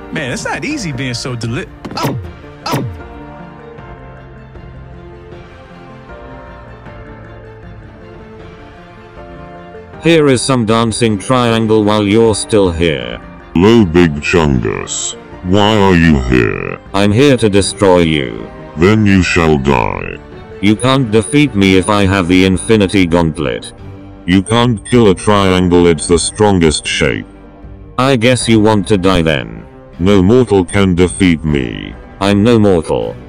Man, it's not easy being so Oh! Oh! Here is some dancing triangle while you're still here. Hello Big Chungus. Why are you here? I'm here to destroy you. Then you shall die. You can't defeat me if I have the Infinity Gauntlet. You can't kill a triangle, it's the strongest shape. I guess you want to die then. No mortal can defeat me. I'm no mortal.